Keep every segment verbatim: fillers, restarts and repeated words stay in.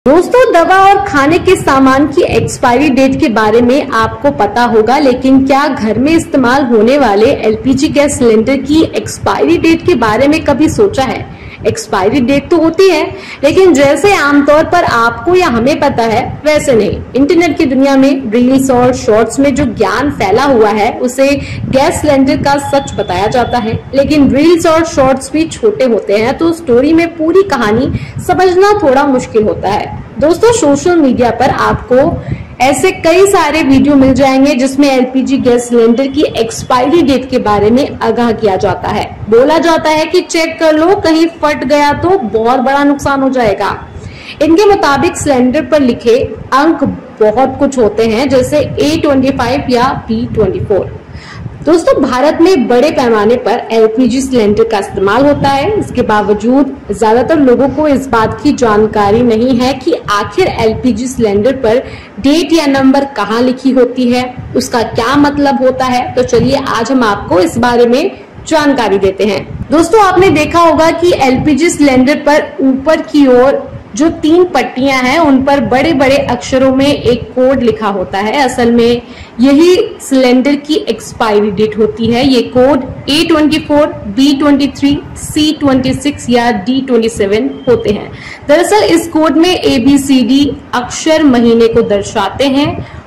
दोस्तों, दवा और खाने के सामान की एक्सपायरी डेट के बारे में आपको पता होगा, लेकिन क्या घर में इस्तेमाल होने वाले एलपीजी गैस सिलेंडर की एक्सपायरी डेट के बारे में कभी सोचा है? एक्सपायरी डेट तो होती है, लेकिन जैसे आमतौर पर आपको या हमें पता है वैसे नहीं। इंटरनेट की दुनिया में रील्स और शॉर्ट्स में जो ज्ञान फैला हुआ है उसे गैस सिलेंडर का सच बताया जाता है, लेकिन रील्स और शॉर्ट्स भी छोटे होते हैं तो स्टोरी में पूरी कहानी समझना थोड़ा मुश्किल होता है। दोस्तों, सोशल मीडिया पर आपको ऐसे कई सारे वीडियो मिल जाएंगे जिसमें एलपीजी गैस सिलेंडर की एक्सपायरी डेट के बारे में आगाह किया जाता है। बोला जाता है कि चेक कर लो, कहीं फट गया तो बहुत बड़ा नुकसान हो जाएगा। इनके मुताबिक सिलेंडर पर लिखे अंक बहुत कुछ होते हैं, जैसे ए ट्वेंटी फाइव या बी ट्वेंटी फोर। दोस्तों, भारत में बड़े पैमाने पर एलपीजी सिलेंडर का इस्तेमाल होता है। इसके बावजूद ज्यादातर लोगों को इस बात की जानकारी नहीं है कि आखिर एलपीजी सिलेंडर पर डेट या नंबर कहाँ लिखी होती है, उसका क्या मतलब होता है। तो चलिए आज हम आपको इस बारे में जानकारी देते हैं। दोस्तों, आपने देखा होगा कि एलपीजी सिलेंडर पर ऊपर की ओर जो तीन पट्टियां हैं उन पर बड़े बड़े अक्षरों में एक कोड लिखा होता है। असल में यही सिलेंडर की एक्सपायरी डेट होती है। ये code A twenty four, B twenty three, C twenty six या डी ट्वेंटी सेवन होते हैं। दरअसल इस कोड में ए बी सी डी अक्षर महीने को दर्शाते हैं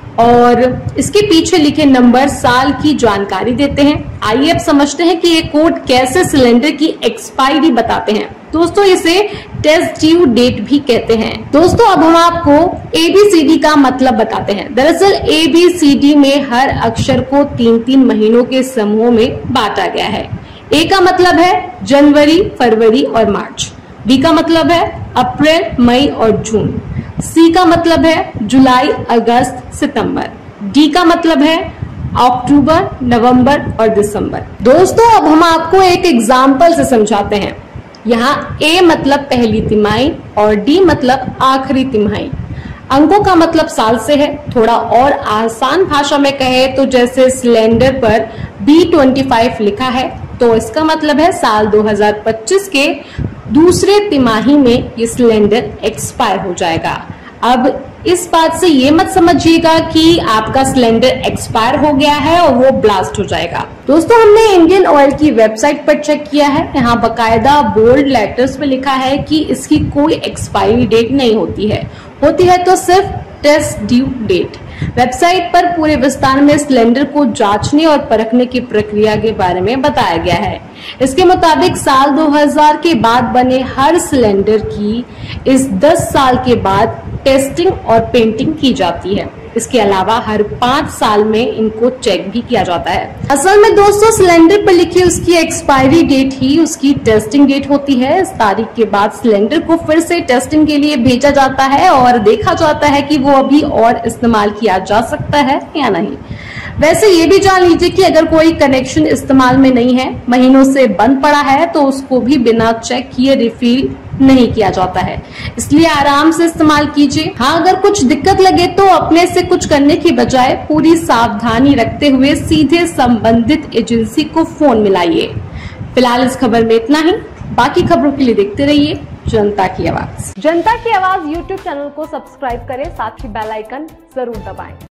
और इसके पीछे लिखे नंबर साल की जानकारी देते हैं। आइए अब समझते हैं कि ये कोड कैसे सिलेंडर की एक्सपायरी बताते हैं। दोस्तों, इसे टेस्ट ड्यू डेट भी कहते हैं। दोस्तों, अब हम आपको ए बी सी डी का मतलब बताते हैं। दरअसल ए बी सी डी में हर अक्षर को तीन तीन महीनों के समूह में बांटा गया है। ए का मतलब है जनवरी, फरवरी और मार्च। बी का मतलब है अप्रैल, मई और जून। सी का मतलब है जुलाई, अगस्त, सितंबर। डी का मतलब है अक्टूबर, नवंबर और दिसंबर। दोस्तों, अब हम आपको एक एग्जाम्पल से समझाते हैं। यहाँ ए मतलब पहली तिमाही और डी मतलब आखिरी तिमाही। अंकों का मतलब साल से है। थोड़ा और आसान भाषा में कहे तो जैसे सिलेंडर पर बी ट्वेंटी फाइव लिखा है तो इसका मतलब है साल दो हज़ार पच्चीस के दूसरे तिमाही में ये सिलेंडर एक्सपायर हो जाएगा। अब इस बात से ये मत समझिएगा कि आपका सिलेंडर एक्सपायर हो गया है और वो ब्लास्ट हो जाएगा। दोस्तों, हमने इंडियन ऑयल की वेबसाइट पर चेक किया है। यहाँ बकायदा बोल्ड लेटर्स में लिखा है कि इसकी कोई एक्सपायरी डेट नहीं होती है, होती है तो सिर्फ टेस्ट ड्यू डेट। वेबसाइट पर पूरे विस्तार में सिलेंडर को जांचने और परखने की प्रक्रिया के बारे में बताया गया है। इसके मुताबिक साल दो हज़ार के बाद बने हर सिलेंडर की इस दस साल के बाद टेस्टिंग और पेंटिंग की जाती है। इसके अलावा हर पाँच साल में इनको चेक भी किया जाता है। असल में दोस्तों, सिलेंडर पर लिखी उसकी एक्सपायरी डेट ही उसकी टेस्टिंग डेट होती है। इस तारीख के बाद सिलेंडर को फिर से टेस्टिंग के लिए भेजा जाता है और देखा जाता है कि वो अभी और इस्तेमाल किया जा सकता है या नहीं। वैसे ये भी जान लीजिए कि अगर कोई कनेक्शन इस्तेमाल में नहीं है, महीनों से बंद पड़ा है, तो उसको भी बिना चेक किए रिफिल नहीं किया जाता है। इसलिए आराम से इस्तेमाल कीजिए। हाँ, अगर कुछ दिक्कत लगे तो अपने से कुछ करने की बजाय पूरी सावधानी रखते हुए सीधे संबंधित एजेंसी को फोन मिलाइए। फिलहाल इस खबर में इतना ही। बाकी खबरों के लिए देखते रहिए जनता की आवाज। जनता की आवाज यूट्यूब चैनल को सब्सक्राइब करें, साथ ही बेल आइकन जरूर दबाएं।